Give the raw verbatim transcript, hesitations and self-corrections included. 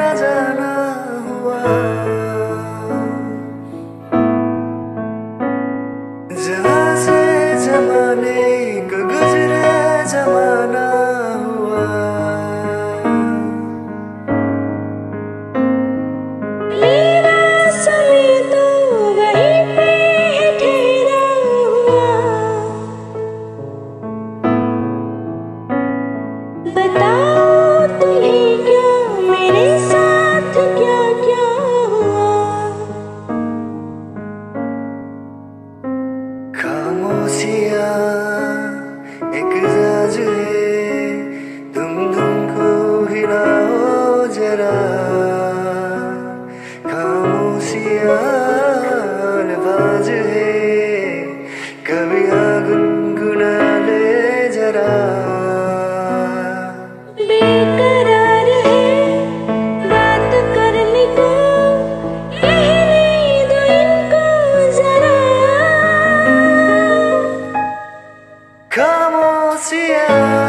आना जाना हुआ। जहाँ से जमाने को गुजरे जमाना हुआ। मेरा समय तो वहीं पे है ठहरा हुआ। बताओ तुम्हें क्या मेरे साथ क्या क्या हुआ। खामोशियाँ एक राज है, तुम तुमको हिलाओ जरा। खामोशियाँ अल्फाज है, कभी गुनगुना ले जरा। बेकरार है बात करने को, कहने दो इनको जरा। खामोशियाँ